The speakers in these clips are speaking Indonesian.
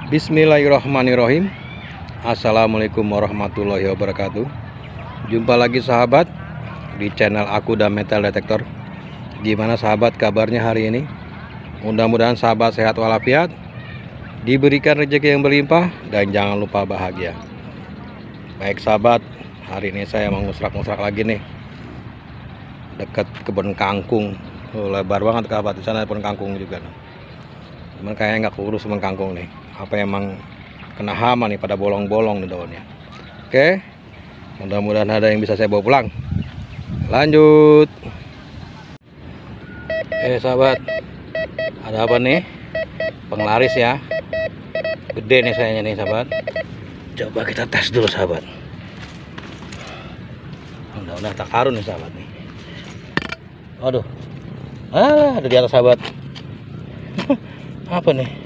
Bismillahirrahmanirrahim. Assalamualaikum warahmatullahi wabarakatuh. Jumpa lagi sahabat di channel aku dan Metal Detektor. Gimana sahabat kabarnya hari ini? Mudah-mudahan sahabat sehat walafiat, diberikan rezeki yang berlimpah, dan jangan lupa bahagia. Baik sahabat, hari ini saya mau ngusrak-ngusrak lagi nih dekat kebun kangkung. Lebar banget sahabat, di sana kebun kangkung juga nih. Cuman kayaknya nggak keurus kebun kangkung nih. Apa emang kena hama nih, pada bolong-bolong nih daunnya. Oke, mudah-mudahan ada yang bisa saya bawa pulang. Lanjut. Sahabat, ada apa nih? Penglaris ya, gede nih sayanya nih sahabat. Coba kita tes dulu sahabat. Mudah-mudahan tak karun nih sahabat nih. Aduh, ada di atas sahabat. Apa nih?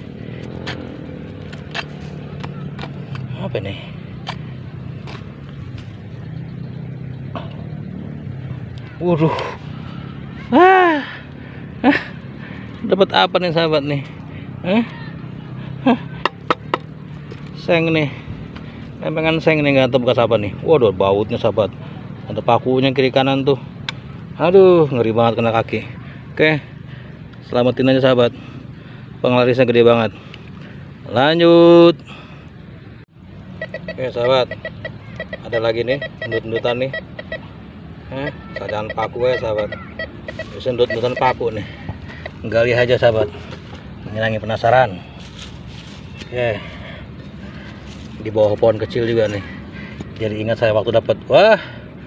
Apa nih? Waduh. Dapat apa nih sahabat nih? Seng nih. Lempengan seng nih, nggak tahu bekas apa nih. Waduh, bautnya sahabat. Ada pakunya kiri kanan tuh. Aduh, ngeri banget kena kaki. Oke, selamatin aja sahabat. Penglarisnya gede banget. Lanjut. Oke sahabat, ada lagi nih endut-endutan nih. Keadaan paku ya sahabat. Bisa endut-endutan paku nih. Gali aja sahabat, menghilangin penasaran. Oke, di bawah pohon kecil juga nih. Jadi ingat saya waktu dapat. Wah,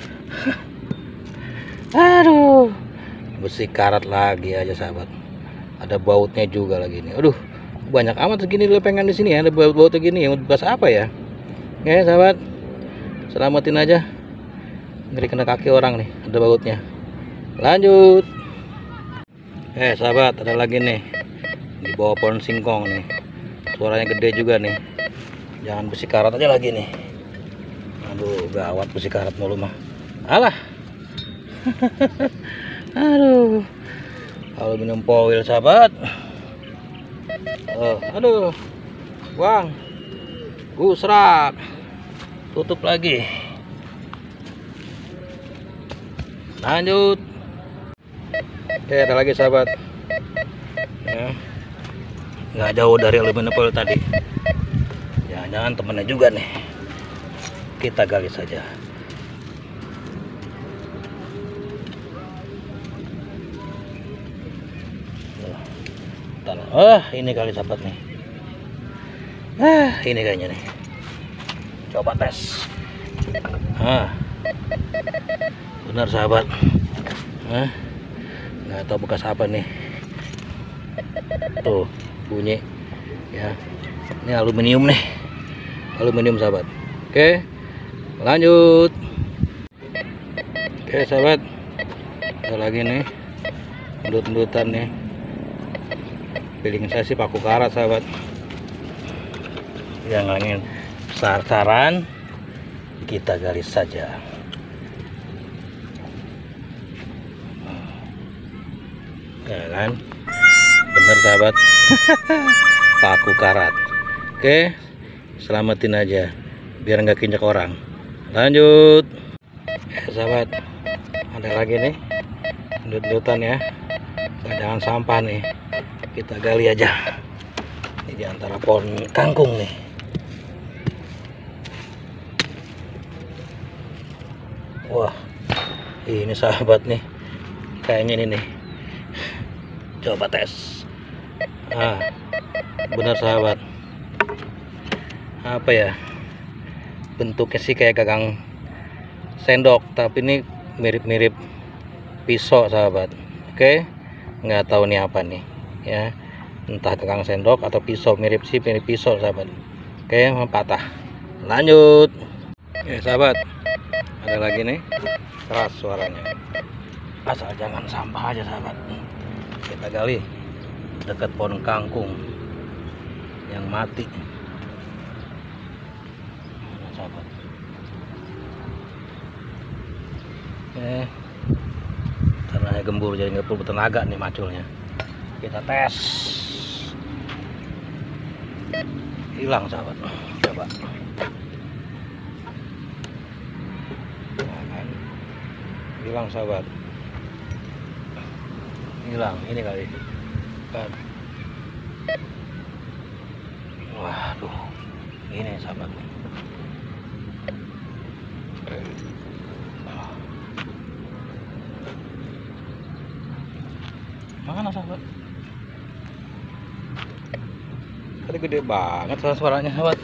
aduh, besi karat lagi aja sahabat. Ada bautnya juga lagi nih. Aduh, banyak amat segini lempengan di sini ya. Ada baut-bautnya gini, yang bekas apa ya? Oke sahabat, selamatin aja. Ngeri kena kaki orang nih, ada bautnya. Lanjut. Sahabat, ada lagi nih di bawah pohon singkong nih. Suaranya gede juga nih. Jangan besi karat aja lagi nih. Aduh, gawat besi karat mulu mah. Alah. Aduh, aluminium foil sahabat. Aduh, buang, gusrak, tutup lagi. Lanjut. Oke, ada lagi sahabat ya, nggak jauh dari aluminium foil tadi. Jangan-jangan temennya juga nih. Kita gali saja. Ini kali sahabat nih. Ini kayaknya nih. Coba tes. Benar sahabat. Nggak tahu bekas apa nih. Tuh bunyi ya. Ini aluminium nih. Aluminium sahabat. Oke, lanjut. Oke sahabat, ada lagi nih endut-endutan nih. Feeling saya sih paku karat sahabat. Yang ingin besar-besaran, kita gali saja. Ya kan, bener sahabat. Paku karat. Oke, selamatin aja biar nggak kinjak orang. Lanjut. Sahabat, ada lagi nih endut-endutan ya. Jangan sampah nih. Kita gali aja. Ini di antara pohon kangkung nih. Wah, ini sahabat nih. Kayaknya ini nih. Coba tes. Benar sahabat. Apa ya? Bentuknya sih kayak gagang sendok, tapi ini mirip-mirip pisau sahabat. Oke, nggak tahu nih apa nih ya, entah gagang sendok atau pisau. Mirip pisau sahabat. Oke, patah. Lanjut. Sahabat, ada lagi nih, keras suaranya. Asal jangan sampah aja sahabat. Kita gali dekat pohon kangkung yang mati sahabat. Karena gembur jadi nggak perlu tenaga nih maculnya. Kita tes. hilang sahabat. Coba. Hilang sahabat. Hilang ini kali kan. Waduh, ini sahabat. Mana sahabat? Tadi gede banget suaranya sahabat.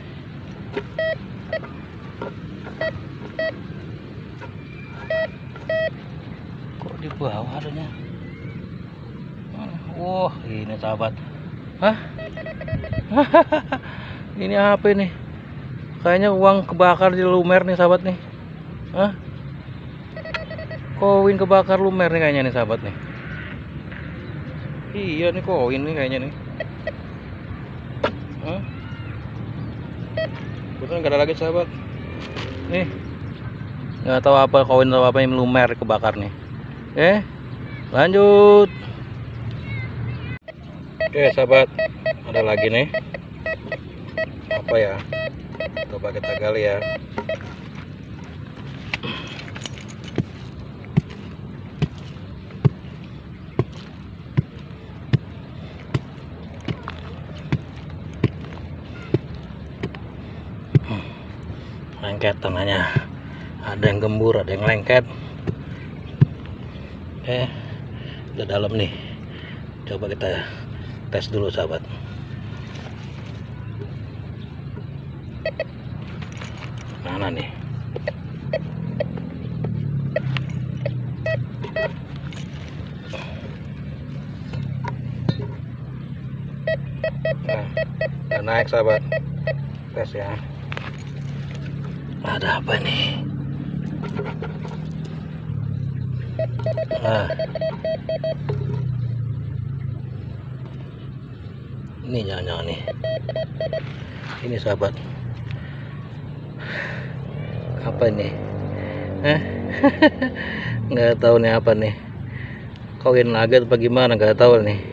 Kok di bawah adanya? Wah, ini sahabat. Hah? Ini apa ini? Kayaknya uang kebakar di lumer nih sahabat nih. Hah? Koin kebakar lumer nih kayaknya nih sahabat nih. Iya nih koin nih kayaknya nih. Hah? Betul nggak ada lagi sahabat. Nih. Nggak tahu apa koin atau apa yang lumer kebakar nih. Lanjut. Oke sahabat, ada lagi nih. Apa ya? Coba kita gali ya. Lengket tanahnya. Ada yang gembur, ada yang lengket. Udah dalam nih. Coba kita tes dulu sahabat. Mana nih? Nah, udah naik sahabat. Tes ya. Ada apa nih? Nah, ini jangan-jangan nih. Ini sahabat. Apa ini? Nggak tahu nih apa nih. Koin nugget apa gimana? Nggak tahu nih.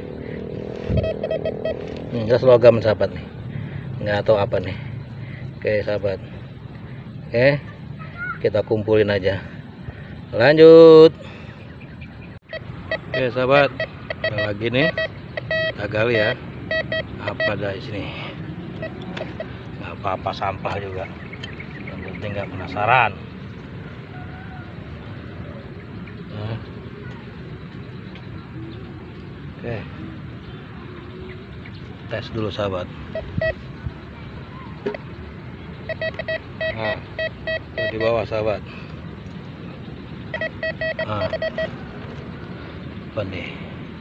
Nggak logam sahabat nih. Nggak tahu apa nih. Oke sahabat. Kita kumpulin aja. Lanjut. Oke sahabat, ada lagi nih. Kita gali ya. Apa ada di sini? Nggak apa-apa, sampah juga. Yang penting nggak penasaran. Oke. Tes dulu sahabat. Nah, di bawah sahabat. Nah, apa nih?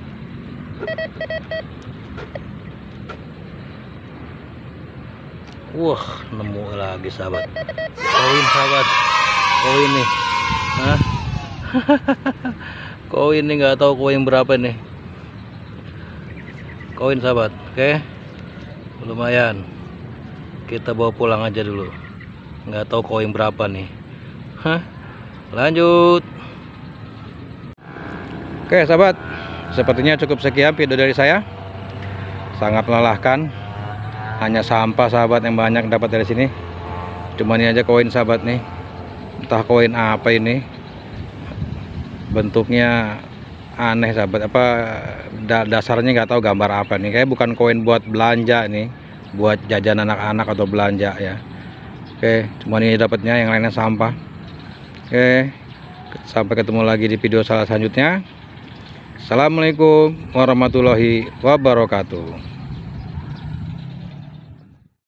Wah, nemu lagi sahabat. Koin sahabat. Koin nih. Hah? Koin nih, nggak tahu koin berapa nih. Koin sahabat. Oke. Lumayan. Kita bawa pulang aja dulu. Nggak tahu koin berapa nih. Lanjut. Oke sahabat, sepertinya cukup sekian video dari saya. Sangat melelahkan. Hanya sampah sahabat yang banyak dapat dari sini. Cuma ini aja koin sahabat nih. Entah koin apa ini. Bentuknya aneh sahabat. Apa dasarnya nggak tahu, gambar apa nih. Kayak bukan koin buat belanja nih. Buat jajan anak-anak atau belanja ya. Oke, cuma ini dapatnya, yang lainnya sampah. Oke, sampai ketemu lagi di video selanjutnya. Assalamualaikum warahmatullahi wabarakatuh.